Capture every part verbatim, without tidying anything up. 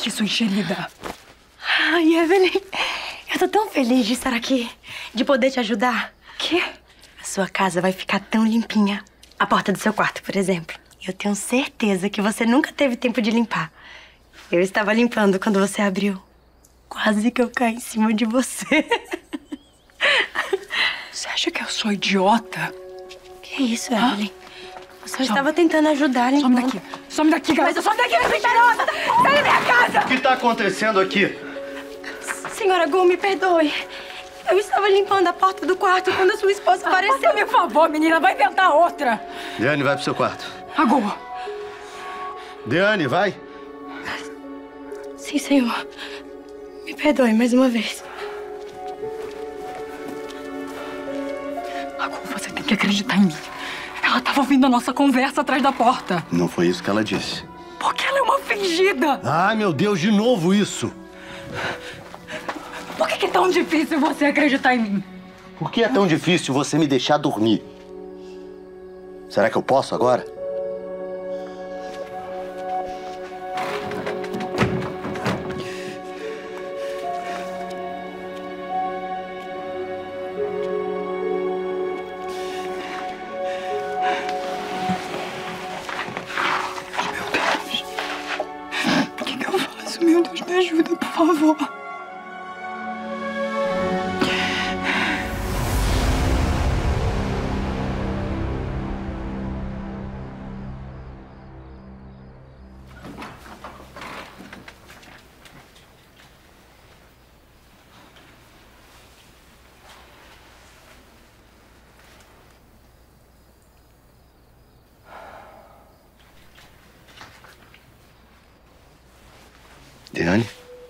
aqui, sua enxerida. Ai, Evelyn, eu tô tão feliz de estar aqui, de poder te ajudar. Quê? A sua casa vai ficar tão limpinha. A porta do seu quarto, por exemplo. Eu tenho certeza que você nunca teve tempo de limpar. Eu estava limpando quando você abriu. Quase que eu caí em cima de você. Você acha que eu sou idiota? Que isso, Hã? Evelyn? Eu só estava tentando ajudar limpando. Some daqui. Some daqui, garota. Some daqui, mentirosa! Sai da minha casa! O que tá acontecendo aqui? Senhora Gu, me perdoe. Eu estava limpando a porta do quarto quando a sua esposa apareceu. Por favor, menina, vai inventar outra. Diane, vai pro seu quarto. Agora. Diane, vai. Sim, senhor. Me perdoe mais uma vez. Agora você tem que acreditar em mim. Ela estava ouvindo a nossa conversa atrás da porta. Não foi isso que ela disse. Porque ela é uma fingida. Ai, meu Deus, de novo isso. Por que, que é tão difícil você acreditar em mim? Por que é tão difícil você me deixar dormir? Será que eu posso agora? O que, que eu faço? Meu Deus, me ajuda, por favor. Diane?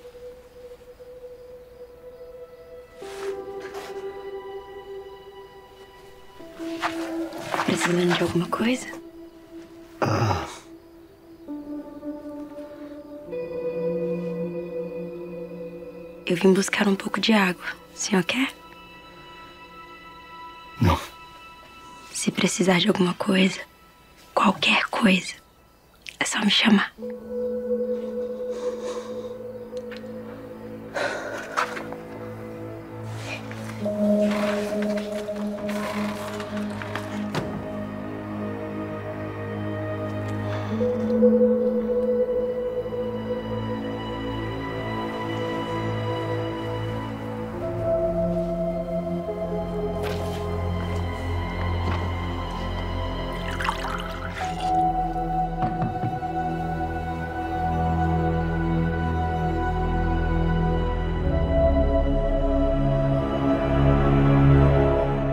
Precisando de alguma coisa? Ah. Eu vim buscar um pouco de água. O senhor quer? Não. Se precisar de alguma coisa, qualquer coisa, é só me chamar.